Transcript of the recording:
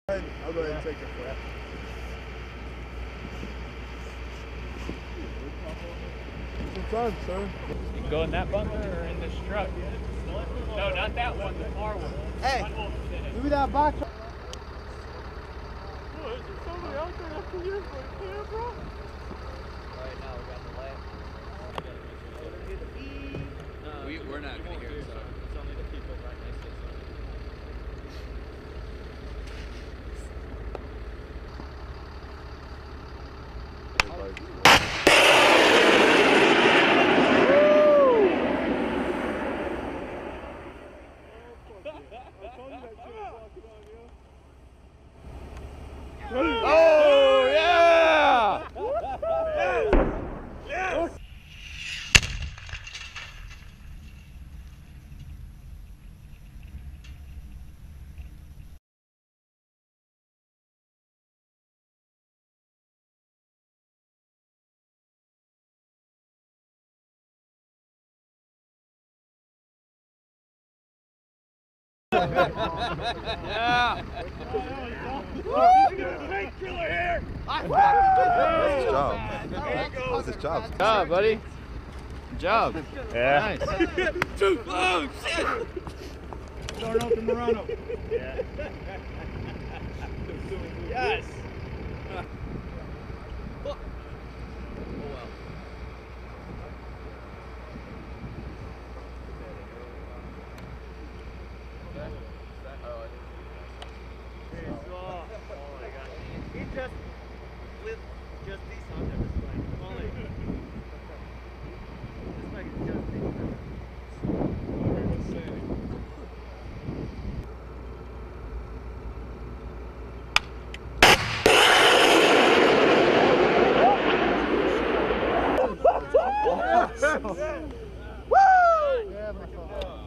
I'll go ahead and take it for that. What's on, sir? You can go in that bundle or in this truck? No, not that one, the far one. Hey, give me that box. Oh, is there somebody out there after you for the camera? Right now we got the light. We're not going to hear it, so it's only the people right next to us. Oh, yeah! Yeah! Yeah! That's his job. That's his job. Good job, buddy. Good job. Yeah. Nice. Oh, shit! Starting off the Murano. Yeah. Yes! Oh well. Oh my God. He just with just these on there. This mic. Only. This mic is just these. Woo! Yeah, my fault.